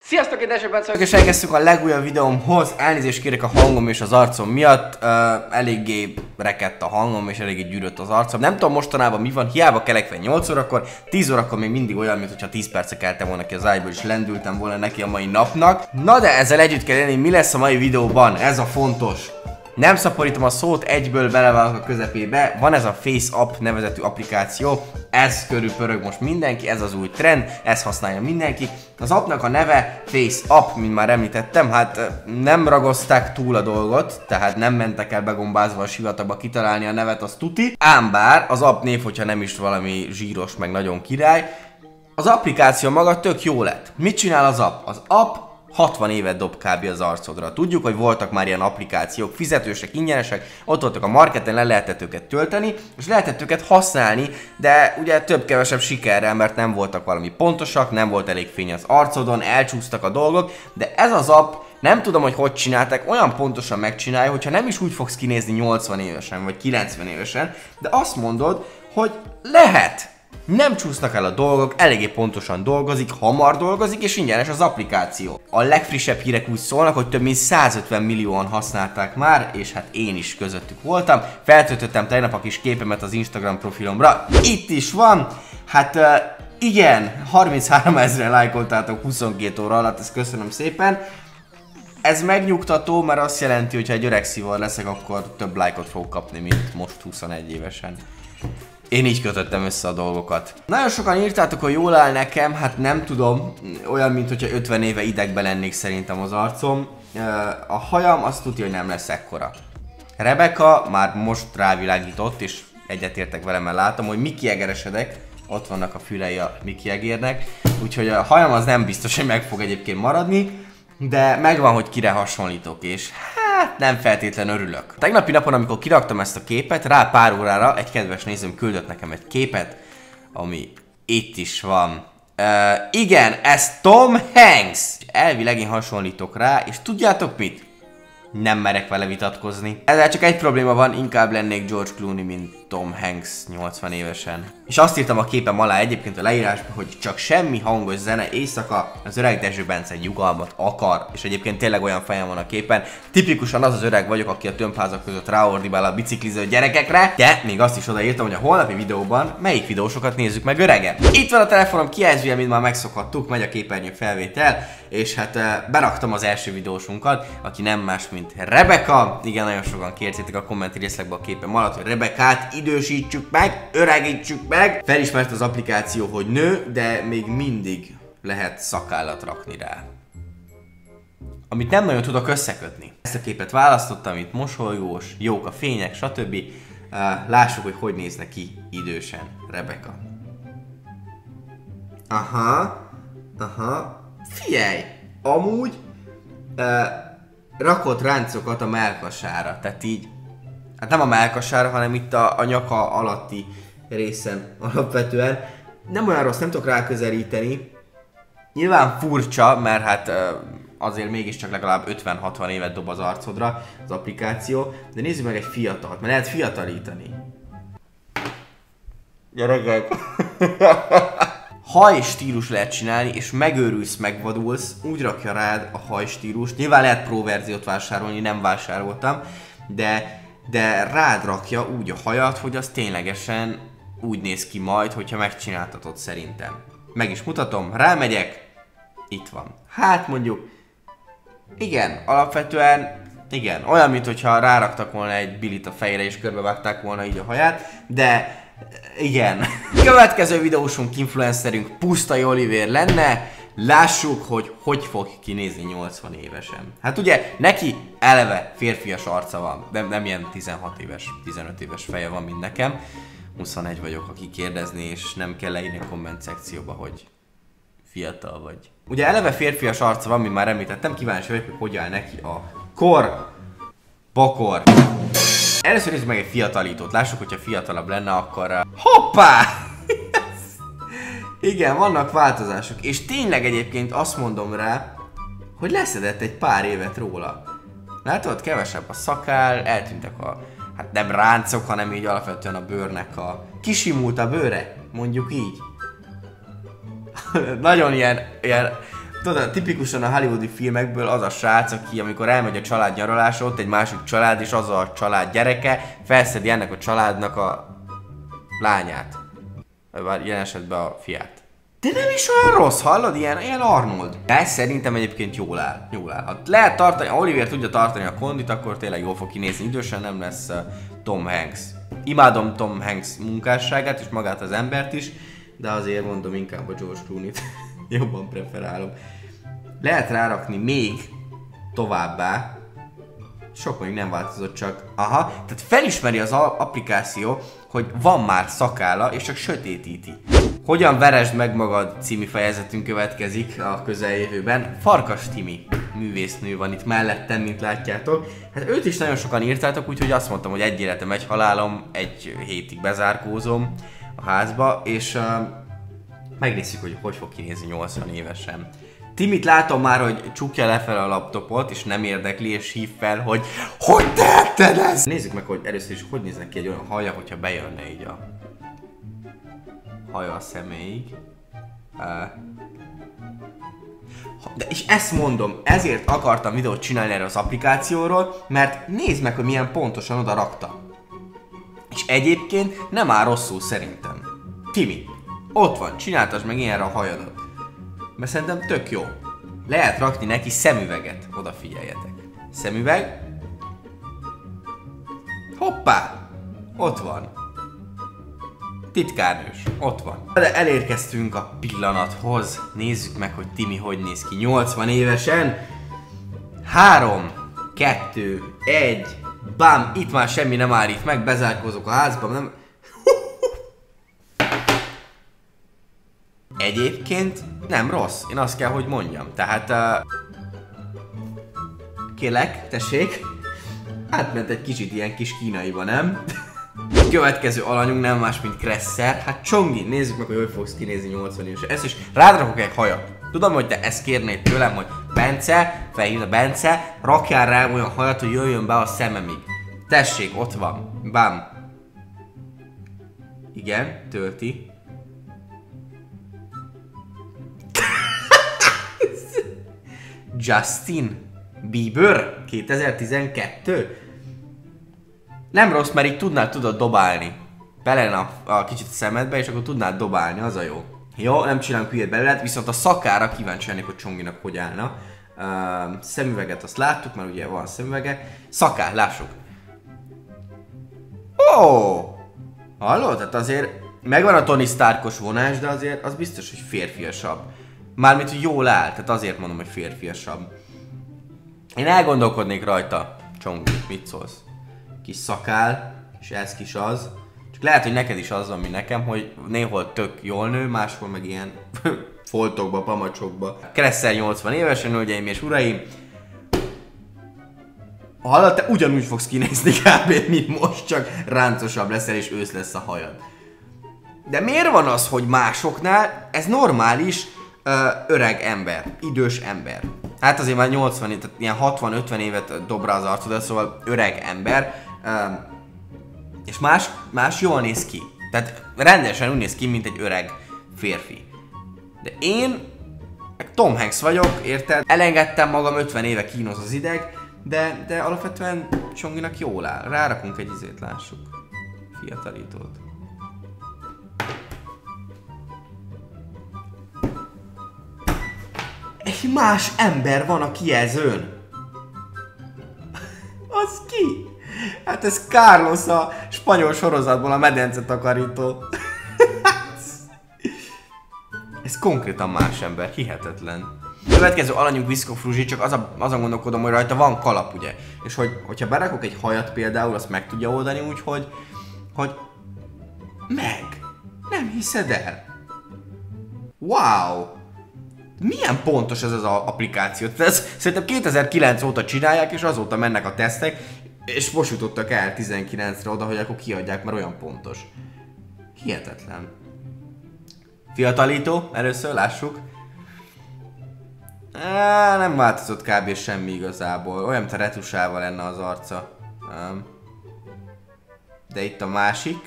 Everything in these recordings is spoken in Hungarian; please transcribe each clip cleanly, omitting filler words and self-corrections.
Sziasztok, én Dezső Bence vagyok, és elkezdtük a legújabb videómhoz. Elnézést kérek a hangom és az arcom miatt. Eléggé rekedt a hangom, és eléggé gyűrött az arcom. Nem tudom mostanában mi van, hiába kelek fel 8 órakor, 10 órakor még mindig olyan, mintha 10 percig keltem volna ki az ágyból, és lendültem volna neki a mai napnak. Na de ezzel együtt kell élni, mi lesz a mai videóban, ez a fontos. Nem szaporítom a szót, egyből belevágok a közepébe. Van ez a FaceApp nevezetű applikáció, ez körül pörög most mindenki, ez az új trend, ezt használja mindenki. Az appnak a neve FaceApp, mint már említettem, hát nem ragozták túl a dolgot, tehát nem mentek el begombázva a sivatagba kitalálni a nevet, az tuti. Ám bár az app név, hogyha nem is valami zsíros, meg nagyon király, az applikáció maga tök jó lett. Mit csinál az app? Az app 60 évet dob kb. Az arcodra. Tudjuk, hogy voltak már ilyen applikációk, fizetősek, ingyenesek, ott voltak a marketen, le lehetett őket tölteni, és lehetett őket használni, de ugye több-kevesebb sikerrel, mert nem voltak valami pontosak, nem volt elég fény az arcodon, elcsúsztak a dolgok, de ez az app, nem tudom, hogy csinálták, olyan pontosan megcsinálja, hogyha nem is úgy fogsz kinézni 80 évesen, vagy 90 évesen, de azt mondod, hogy lehet. Nem csúsznak el a dolgok, eléggé pontosan dolgozik, hamar dolgozik, és ingyenes az applikáció. A legfrissebb hírek úgy szólnak, hogy több mint 150 millióan használták már, és hát én is közöttük voltam. Feltöltöttem tegnap a kis képemet az Instagram profilomra. Itt is van! Hát igen, 33 000-en lájkoltátok 22 óra alatt, ezt köszönöm szépen. Ez megnyugtató, mert azt jelenti, hogy ha egy öreg szívar leszek, akkor több lájkot fogok kapni, mint most 21 évesen. Én így kötöttem össze a dolgokat. Nagyon sokan írtátok, hogy jól áll nekem, hát nem tudom, olyan, mint hogyha 50 éve idegbe lennék szerintem az arcom. A hajam azt tudja, hogy nem lesz ekkora. Rebecca már most rávilágított, és egyetértek velem, mert látom, hogy Miki egeresedek. Ott vannak a fülei a Miki egérnek. Úgyhogy a hajam az nem biztos, hogy meg fog egyébként maradni, de megvan, hogy kire hasonlítok, és hát nem feltétlen örülök. A tegnapi napon, amikor kiraktam ezt a képet, rá pár órára egy kedves nézőm küldött nekem egy képet, ami itt is van. Igen, ez Tom Hanks! Elvileg én hasonlítok rá, és tudjátok mit? Nem merek vele vitatkozni. Ezzel csak egy probléma van, inkább lennék George Clooney, mint Tom Hanks 80 évesen. És azt írtam a képem alá egyébként a leírásban, hogy csak semmi hangos zene éjszaka, az öreg Dezső Bence nyugalmat akar. És egyébként tényleg olyan fejem van a képen. Tipikusan az az öreg vagyok, aki a tömbházak között ráordibál a bicikliző gyerekekre. De még azt is odaírtam, hogy a holnapi videóban melyik videósokat nézzük meg örege. Itt van a telefonom kijelzője, mint már megszokhattuk, megy a képernyő felvétel. És hát beraktam az első videósunkat, aki nem más, mint Rebecca. Igen, nagyon sokan kértétek a kommenti részlegbe a képem alatt, hogy Rebeccát idősítsük meg, öregítsük meg. Felismert az applikáció, hogy nő, de még mindig lehet szakállat rakni rá. Amit nem nagyon tudok összekötni. Ezt a képet választottam, itt mosolygós, jók a fények, stb. Lássuk, hogy nézne ki idősen Rebecca. Aha. Figyelj! Amúgy rakott ráncokat a mellkasára, tehát így, hát nem a mellkasára, hanem itt a nyaka alatti részen alapvetően. Nem olyan rossz, nem tudok ráközelíteni. Nyilván furcsa, mert hát azért mégiscsak legalább 50-60 évet dob az arcodra az applikáció, de nézzük meg egy fiatalt, mert lehet fiatalítani. Gyerekek! Hajstílus lehet csinálni, és megőrülsz, megvadulsz, úgy rakja rád a hajstílust. Nyilván lehet pro verziót vásárolni, nem vásároltam, de rád rakja úgy a hajat, hogy az ténylegesen úgy néz ki majd, hogyha megcsináltatod szerintem. Meg is mutatom, rámegyek, itt van. Hát mondjuk, igen, alapvetően, igen, olyan, mintha ráraktak volna egy bilit a fejére, és körbevágták volna így a haját, de igen. Következő videósunk, influencerünk Pusztai Olivér lenne. Lássuk, hogy fog kinézni 80 évesen. Hát ugye neki eleve férfias arca van, de nem ilyen 16 éves, 15 éves feje van, mint nekem. 21 vagyok, aki kérdezni, és nem kell leírni a komment szekcióba, hogy fiatal vagy. Ugye eleve férfias arca van, mint már említettem, kíváncsi vagyok, hogy áll neki a bakor. Először nézzük meg egy fiatalítót. Lássuk, hogyha fiatalabb lenne, akkor... Hoppá! Igen, vannak változások. És tényleg egyébként azt mondom rá, hogy leszedett egy pár évet róla. Látod? Kevesebb a szakál, eltűntek a... Hát nem ráncok, hanem így alapvetően a bőrnek a... Kisimult a bőre, mondjuk így. Nagyon ilyen Tudod, tipikusan a hollywoodi filmekből az a srác, aki amikor elmegy a család nyaralásra, ott egy másik család, és az a család gyereke felszedi ennek a családnak a lányát. Vagy ilyen esetben a fiát. De nem is olyan rossz, hallod? Ilyen Arnold. De ez szerintem egyébként jól áll. Ha lehet tartani, ha Oliver tudja tartani a kondit, akkor tényleg jól fog kinézni. Idősen nem lesz Tom Hanks. Imádom Tom Hanks munkásságát és magát az embert is, de azért mondom inkább a George Clooney-t. Jobban preferálom. Lehet rárakni még továbbá. Sok még nem változott, csak aha. Tehát felismeri az applikáció, hogy van már szakálla, és csak sötétíti. Hogyan veresd meg magad című fejezetünk következik a közeljövőben. Farkas Timi művésznő van itt mellettem, mint látjátok. Hát őt is nagyon sokan írtátok, úgyhogy azt mondtam, hogy egy életem, egy halálom, egy hétig bezárkózom a házba, és megnézzük, hogy fog kinézni 80 évesen. Timit látom már, hogy csukja lefelé a laptopot, és nem érdekli, és hív fel, hogy tehetted ezt? Nézzük meg, hogy először is hogy néznek ki egy olyan haja, hogyha bejönne így a haja a személyig. De és ezt mondom, ezért akartam videót csinálni erre az applikációról, mert nézd meg, hogy milyen pontosan oda rakta. És egyébként nem áll rosszul szerintem. Timi, ott van, csináltasd meg ilyenre a hajadat. Mert szerintem tök jó. Lehet rakni neki szemüveget, odafigyeljetek. Szemüveg. Hoppá! Ott van. Titkárnős, ott van. De elérkeztünk a pillanathoz. Nézzük meg, hogy Timi hogy néz ki 80 évesen. 3, 2, 1, bám, itt már semmi nem állít meg, bezárkózok a házban, nem... Egyébként nem rossz, én azt kell, hogy mondjam. Tehát... Kélek, tessék. Átment egy kicsit ilyen kis kínaiba, nem? A következő alanyunk nem más, mint Kresser. Hát Csongi, nézzük meg, hogy fogsz kinézni 80 évesen. Ezt is rádrakok egy hajat. Tudom, hogy te ezt kérnéd tőlem, hogy Bence, felhívna Bence, rakjál rá olyan hajat, hogy jöjjön be a szememig. Tessék, ott van. Bám. Igen, tölti. Justin Bieber 2012. Nem rossz, mert így tudod dobálni. Bele a kicsit a szemedbe, és akkor tudnád dobálni, az a jó. Jó, nem csinálunk hülyét belőle, viszont a szakára kíváncsi lennék, hogy Csonginak hogy állna. Szemüveget azt láttuk, mert ugye van szemüvege. Szakál, lássuk. Ó! Hallod? Tehát azért megvan a Tony Starkos vonás, de azért az biztos, hogy férfiasabb. Mármint, hogy jól áll, tehát azért mondom, hogy férfiasabb. Én elgondolkodnék rajta, Csongi, mit szólsz? Kis szakál, és ez kis az. Csak lehet, hogy neked is az van, mint nekem, hogy néhol tök jól nő, máshol meg ilyen foltokba, pamacsokba. Kresser 80 évesen, hölgyeim és uraim. Hallod, te ugyanúgy fogsz kinézni kb. Mint most, csak ráncosabb leszel és ősz lesz a hajad. De miért van az, hogy másoknál ez normális öreg ember, idős ember? Hát azért már 80, tehát ilyen 60-50 évet dob rá az arcod, szóval öreg ember. És más jól néz ki. Tehát rendesen úgy néz ki, mint egy öreg férfi. De én Tom Hanks vagyok, érted? Elengedtem magam, 50 éve kínos az ideg, de alapvetően Csonginak jól áll. Rárakunk egy izét, lássuk. Fiatalítót. Egy más ember van a kijelzőn. Az ki? Hát ez Carlos a spanyol sorozatból, a medence takarító. Ez konkrétan más ember, hihetetlen. Következő alanyunk Visco Frusi, csak azon gondolkodom, hogy rajta van kalap, ugye? És hogyha berakok egy hajat például, azt meg tudja oldani úgy, hogy meg. Nem hiszed el. Wow. Milyen pontos ez az applikáció? Ezt szerintem 2009 óta csinálják, és azóta mennek a tesztek, és most jutottak el 19-re oda, hogy akkor kiadják, mert olyan pontos. Hihetetlen. Fiatalító, először lássuk. Nem változott kb. Semmi igazából. Olyan, mint a retusával lenne az arca. De itt a másik.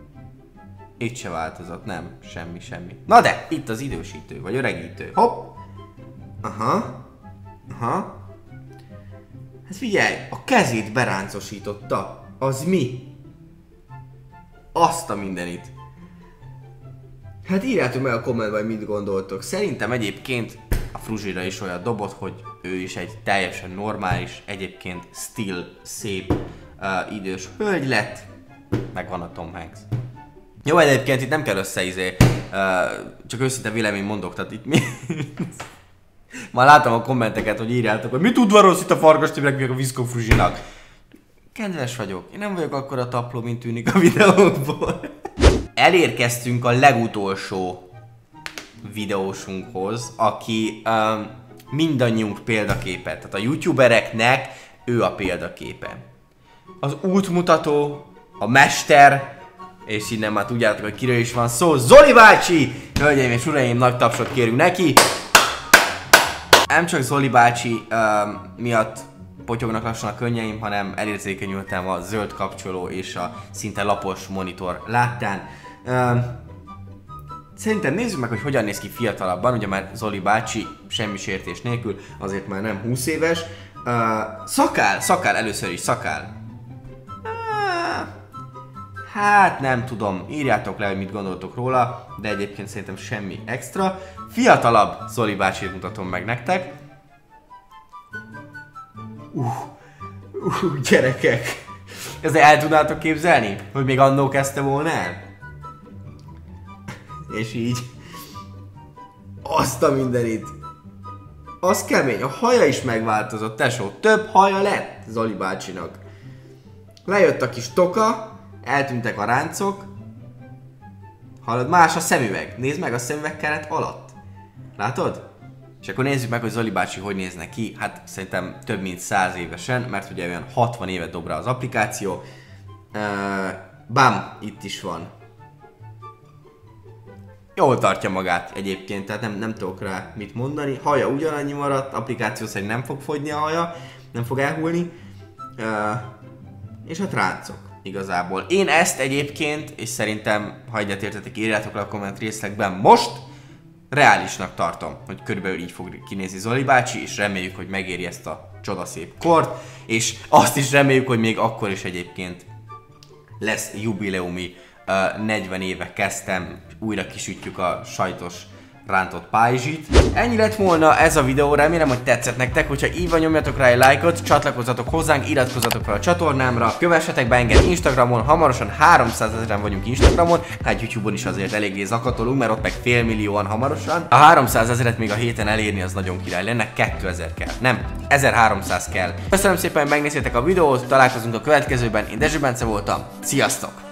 Itt se változott, nem. Semmi. Na de, itt az idősítő, vagy öregítő. Hopp! Aha. Hát figyelj, a kezét beráncosította. Az mi? Azt a mindenit. Hát írjátok meg a kommentben, hogy mit gondoltok. Szerintem egyébként a Fruzsira is olyan dobott, hogy ő is egy teljesen normális, egyébként still szép idős hölgy lett. Meg van a Tom Hanks. Jó, egyébként itt nem kell csak őszinte vélemény mondok, tehát itt mi... Már látom a kommenteket, hogy írjátok, hogy mit udvaros itt a Farkas Tibinek, meg a Viszkó Fruzsinak. Kedves vagyok, én nem vagyok akkora tapló, mint tűnik a videókból. Elérkeztünk a legutolsó videósunkhoz, aki mindannyiunk példaképe. Tehát a youtubereknek ő a példaképe. Az útmutató, a mester, és innen már tudjátok, hogy kiről is van szó. Zoli bácsi! Hölgyeim és uraim, nagy tapsot kérünk neki. Nem csak Zoli bácsi miatt potyognak lassan a könnyeim, hanem elérzékenyültem a zöld kapcsoló és a szinte lapos monitor láttán. Szerintem nézzük meg, hogy hogyan néz ki fiatalabban, ugye már Zoli bácsi semmi sértés nélkül, azért már nem 20 éves. Szakál, először is szakál. Hát nem tudom, írjátok le, hogy mit gondoltok róla, de egyébként szerintem semmi extra. Fiatalabb Zoli bácsit mutatom meg nektek. Gyerekek! Ezt el tudnátok képzelni, hogy még annó kezdte volna el? És így... Azt a mindenit! Az kemény, a haja is megváltozott, tesó. Több haja lett Zoli bácsinak. Lejött a kis toka, eltűntek a ráncok. Hallod, más a szemüveg. Nézd meg a szemüvegkeret alatt. Látod? És akkor nézzük meg, hogy Zoli bácsi hogy nézne ki. Hát szerintem több mint 100 évesen, mert ugye olyan 60 évet dob rá az applikáció. Bam, itt is van. Jól tartja magát egyébként, tehát nem tudok rá mit mondani. Haja ugyanannyi maradt, applikáció szerint nem fog fogyni a haja, nem fog elhulni. És a ráncok igazából. Én ezt egyébként, és szerintem, ha egyetértetek, írjátok le a komment részlegben most, reálisnak tartom, hogy körülbelül így fog kinézni Zoli bácsi, és reméljük, hogy megéri ezt a csodaszép kort, és azt is reméljük, hogy még akkor is egyébként lesz jubileumi 40 éve kezdtem, újra kisütjük a sajtos rántott pályzsit. Ennyi lett volna ez a videó, remélem, hogy tetszett nektek, hogyha így van, nyomjatok rá egy lájkot, csatlakozzatok hozzánk, iratkozzatok fel a csatornámra, kövessetek be engem Instagramon, hamarosan 300 000-en vagyunk Instagramon, hát YouTube-on is azért eléggé zakatolunk, mert ott meg fél millióan hamarosan. A 300 000-et még a héten elérni az nagyon király lenne, 2000 kell, nem, 1300 kell. Köszönöm szépen, hogy megnéztétek a videót, találkozunk a következőben, én Dezső Bence voltam, sziasztok!